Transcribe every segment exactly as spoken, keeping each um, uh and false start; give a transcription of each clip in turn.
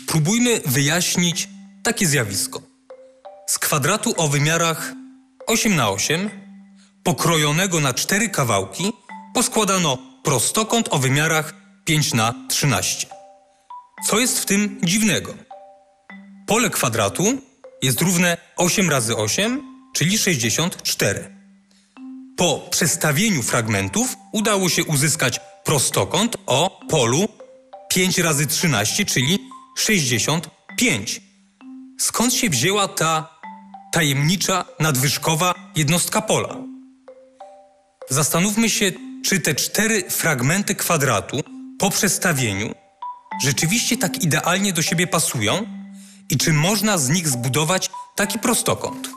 Spróbujmy wyjaśnić takie zjawisko. Z kwadratu o wymiarach osiem na osiem, pokrojonego na cztery kawałki, poskładano prostokąt o wymiarach pięć na trzynaście. Co jest w tym dziwnego? Pole kwadratu jest równe osiem razy osiem, czyli sześćdziesiąt cztery. Po przestawieniu fragmentów udało się uzyskać prostokąt o polu pięć razy trzynaście, czyli sześćdziesiąt pięć. Skąd się wzięła ta tajemnicza, nadwyżkowa jednostka pola? Zastanówmy się, czy te cztery fragmenty kwadratu po przestawieniu rzeczywiście tak idealnie do siebie pasują i czy można z nich zbudować taki prostokąt.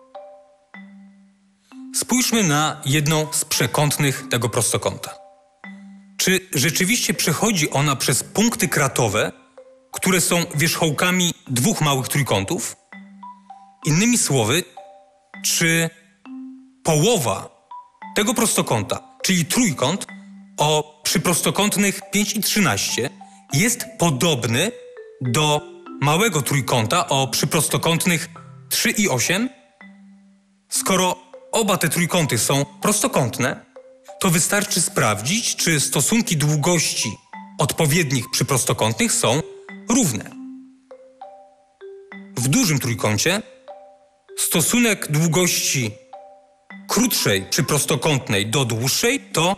Spójrzmy na jedną z przekątnych tego prostokąta. Czy rzeczywiście przechodzi ona przez punkty kratowe, które są wierzchołkami dwóch małych trójkątów? Innymi słowy, czy połowa tego prostokąta, czyli trójkąt o przyprostokątnych pięć i trzynaście, jest podobny do małego trójkąta o przyprostokątnych trzy i osiem? Skoro oba te trójkąty są prostokątne, to wystarczy sprawdzić, czy stosunki długości odpowiednich przyprostokątnych są równe. W dużym trójkącie stosunek długości krótszej przyprostokątnej do dłuższej to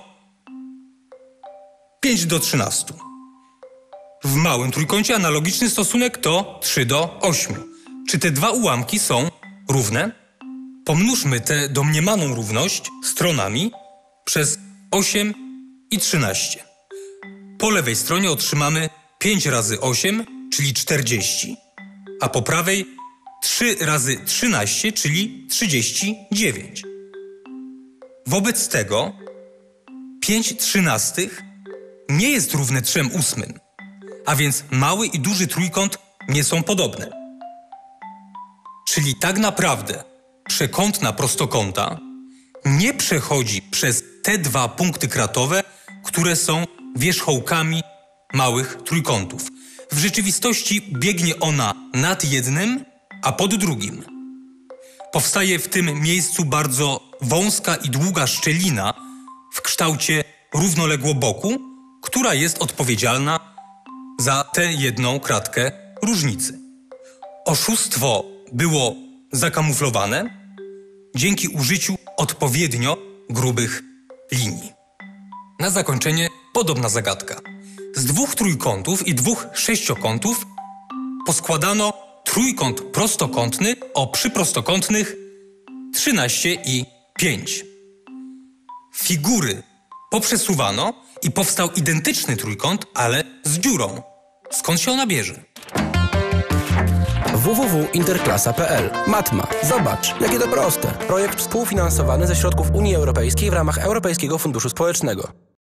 pięć do trzynastu. W małym trójkącie analogiczny stosunek to trzy do ośmiu. Czy te dwa ułamki są równe? Pomnóżmy tę domniemaną równość stronami przez osiem i trzynaście. Po lewej stronie otrzymamy pięć razy osiem, czyli czterdzieści, a po prawej trzy razy trzynaście, czyli trzydzieści dziewięć. Wobec tego pięć trzynastych nie jest równe trzy ósmym, a więc mały i duży trójkąt nie są podobne. Czyli tak naprawdę przekątna prostokąta nie przechodzi przez te dwa punkty kratowe, które są wierzchołkami małych trójkątów. W rzeczywistości biegnie ona nad jednym, a pod drugim. Powstaje w tym miejscu bardzo wąska i długa szczelina w kształcie równoległoboku, która jest odpowiedzialna za tę jedną kratkę różnicy. Oszustwo było zakamuflowane dzięki użyciu odpowiednio grubych linii. Na zakończenie podobna zagadka. Z dwóch trójkątów i dwóch sześciokątów poskładano trójkąt prostokątny o przyprostokątnych trzynaście i pięć. Figury poprzesuwano i powstał identyczny trójkąt, ale z dziurą. Skąd się ona bierze? w w w kropka interklasa kropka p l. Matma. Zobacz, jakie to proste. Projekt współfinansowany ze środków Unii Europejskiej w ramach Europejskiego Funduszu Społecznego.